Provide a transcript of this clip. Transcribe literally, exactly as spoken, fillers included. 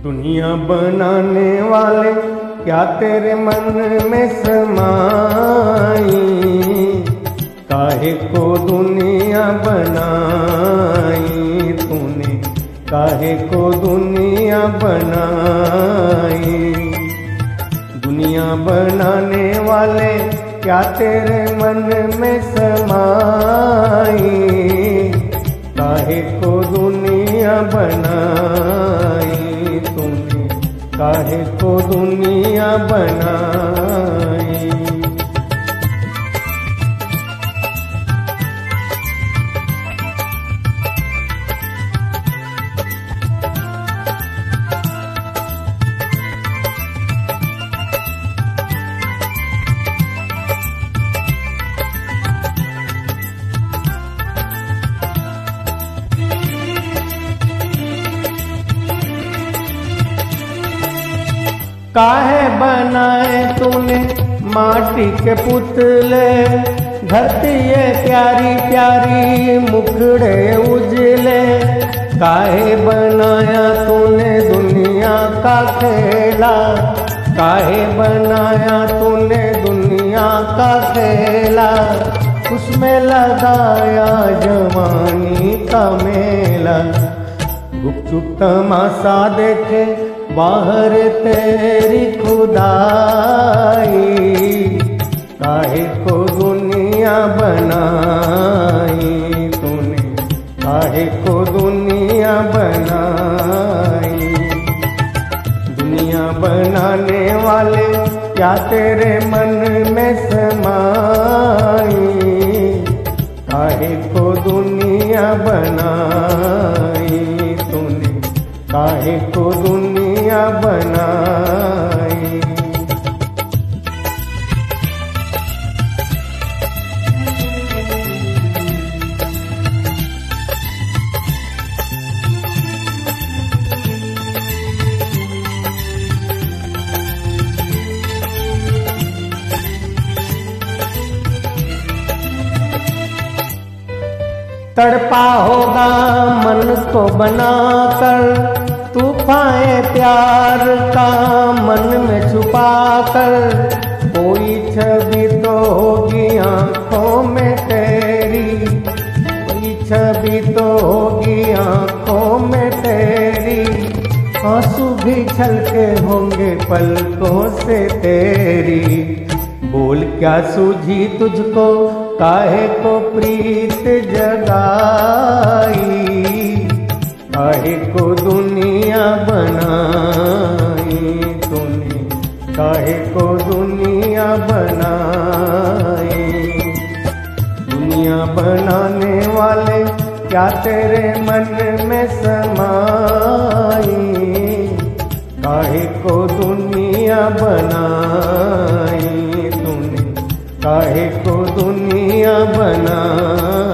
दुनिया बनाने वाले क्या तेरे मन में समाई, काहे को दुनिया बनाई तूने, काहे को दुनिया बनाई। दुनिया बनाने वाले क्या तेरे मन में समाई, काहे को दुनिया बनाई तूने, काहे को दुनिया बनाई। काहे बनाए तूने माटी के पुतले, धरती ये प्यारी प्यारी मुखड़े उजले। काहे बनाया तूने दुनिया का खेला, काहे बनाया तूने दुनिया का खेला। उसमें लगाया जवानी का मेला, गुपचुप तमाशा देखे बाहर तेरी खुदाई। काहे को दुनिया बनाई तूने, काहे को दुनिया बनाई। दुनिया बनाने वाले क्या तेरे मन में समाई, काहे को दुनिया बनाई तूने, काहे को दुनिया बनाई। तड़पा होगा मन को बनाकर, तूफान प्यार का मन में छुपा कर। कोई छवि तो होगी आंखों में तेरी, कोई छवि तो होगी आंखों में तेरी। आंसू भी छलके होंगे पलकों से तेरी। बोल क्या सूझी तुझको, काहे को प्रीत जगाई। काहे को दुनिया बनाई तूने, काहे को दुनिया बनाई। दुनिया बनाने वाले क्या तेरे मन में समाई, काहे को दुनिया बनाई तूने, काहे को दुनिया बनाई।